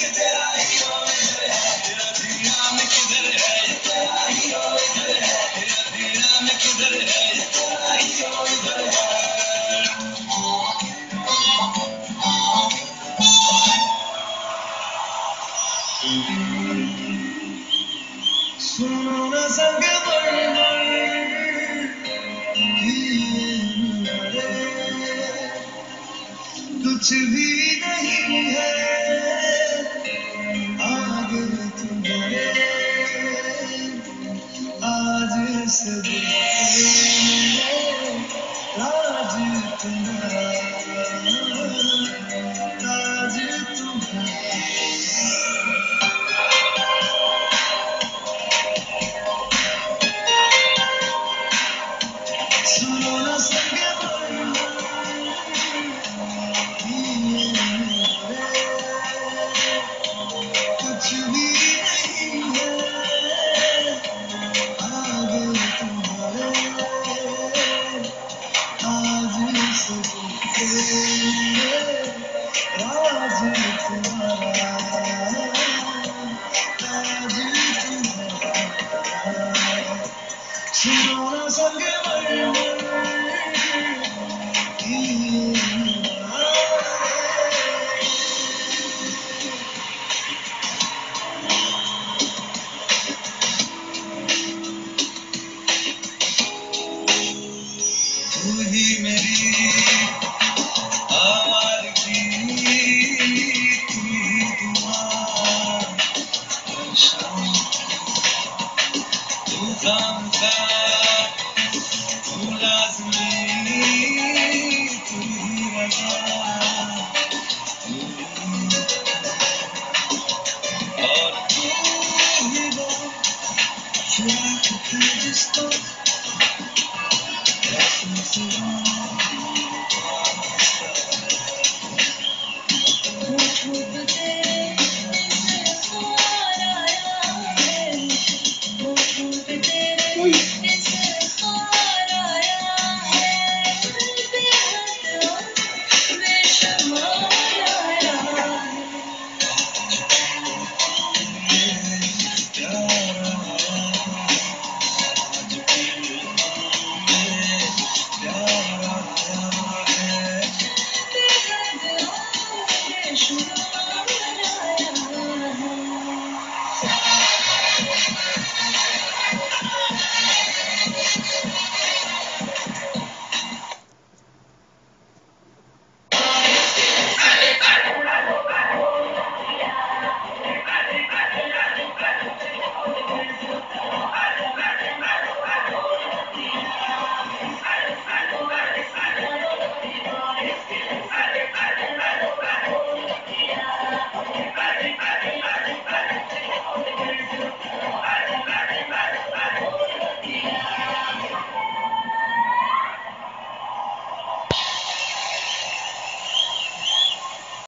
कुछ भी नहीं है आगे तुम्हारे आज से राज तुम्हारा राज तुम्हारा सुनो ना संगे कुछ भी नहीं है आगे तुम्हारे आज से राज तुम्हारा राज तुम्हारा सुनो ना संगे तू ही मेरी आवाज़ तू ही दुआ शाम तू खामखा तू लाज़मी तू ही रज़ा और तू ही वो फिराक है जिसको